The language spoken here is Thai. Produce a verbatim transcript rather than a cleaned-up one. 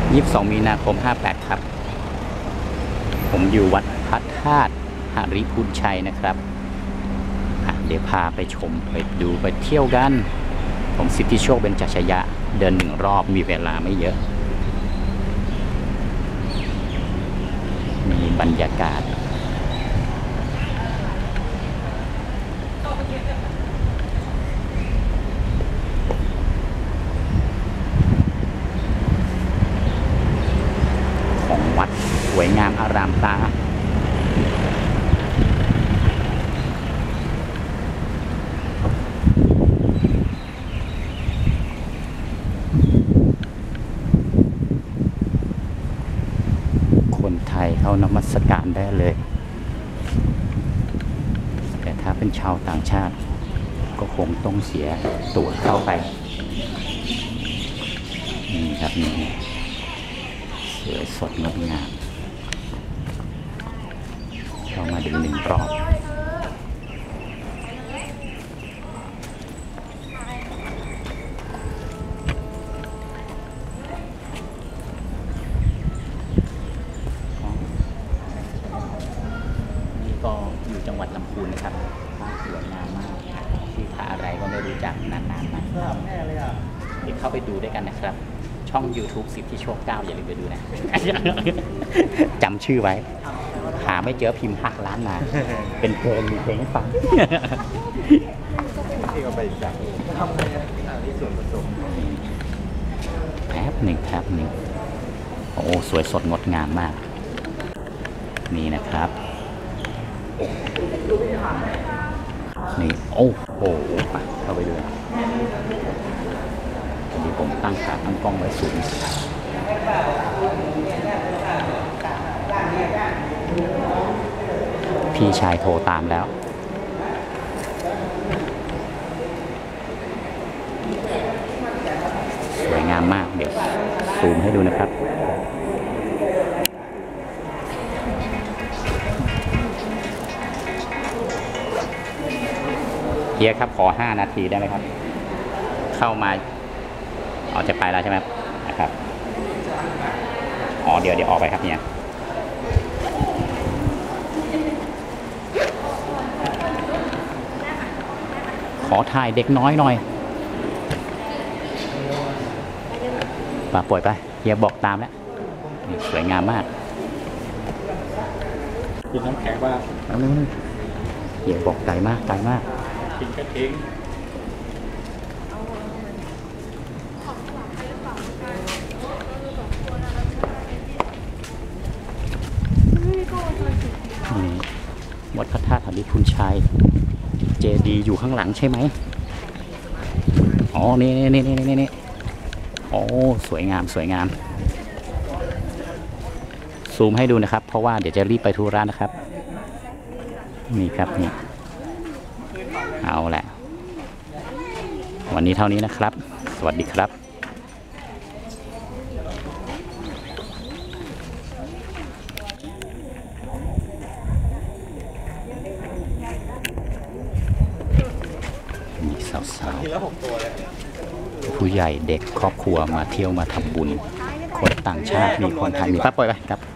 ยี่สิบสองมีนาคมห้าแปดครับผมอยู่วัดพระธาตุหริพุนชัยนะครับเดี๋ยวพาไปชมไปดูไปเที่ยวกันผมสิทธิโชคเบญจชยะเดินหนึ่งรอบมีเวลาไม่เยอะมีบรรยากาศของวัดสวยงามอารามตาเข้านมัสการได้เลยแต่ถ้าเป็นชาวต่างชาติก็คงต้องเสียตั๋วเข้าไปนี่ครับนี่สวยสดงดงามเข้ามาดึงหนึ่งรอบก็อยู่จังหวัดลำพูนนะครับพระสวยงามมากชื่อพระอะไรก็ไม่รู้จักนานๆมาเดี๋ยวเข้าไปดูด้วยกันนะครับช่อง ยูทูบ สิทธิโชคเก้าอย่าลืมไปดูนะจำชื่อไว้หาไม่เจอพิมพ์หักล้านมาเป็นเพลงมีเพลงให้ฟังที่เขาไปจากทำอะไรที่ส่วนผสมแท็บหนึ่งแท็บหนึ่งโอ้สวยสดงดงามมากนี่นะครับนี่โอ้โหไปเข้าไปดูตอนนี้ผมตั้งขาตั้งกล้องไว้สูงพี่ชายโทรตามแล้วสวยงามมากเดี๋ยวซูมให้ดูนะครับเฮียครับขอห้านาทีได้ไหมครับเข้ามาอ๋อจะไปแล้วใช่ไหมนะครับอ๋อเดี๋ยวเดี๋ยวออกไปครับเนี่ยขอถ่ายเด็กน้อยหน่อยมาปล่อยไปเฮียบอกตามแล้วสวยงามมากกินน้ำแข็งว่าเฮียบอกไกลมากไกลมากทิ้งก็ทิ้งนี่วัดพระธาตุหริพุนชัยเจดีย์อยู่ข้างหลังใช่ไหมอ๋อนี่นี่นี่นี่นี่โอ้สวยงามสวยงามซูมให้ดูนะครับเพราะว่าเดี๋ยวจะรีบไปธุระนะครับนี่ครับนี่เอาแหละวันนี้เท่านี้นะครับสวัสดีครับมีสาวๆผู้ใหญ่เด็กครอบครัวมาเที่ยวมาทำบุญคนต่างชาติมีคนไทยมีป้าปล่อยไปครับ